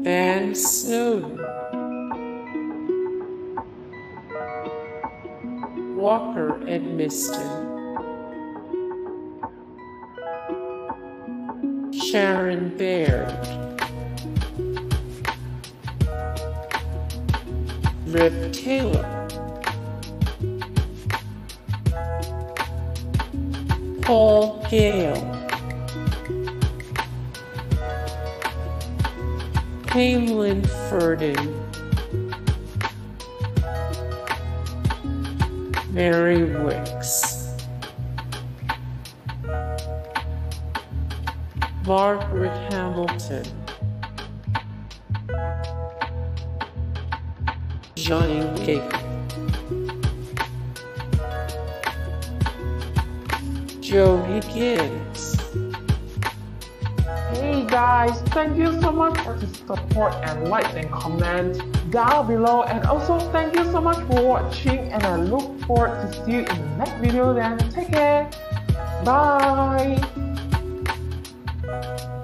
Van Snowden, Walker Edmiston, Sharon Baird, Rip Taylor, Paul Gale, Pamela Ferdin, Mary Wicks, Margaret Hamilton, Johnny Gig, Joe Higgins. Hey guys, thank you so much for the support and like and comment down below, and also thank you so much for watching, and I look forward to see you in the next video. Then take care, bye.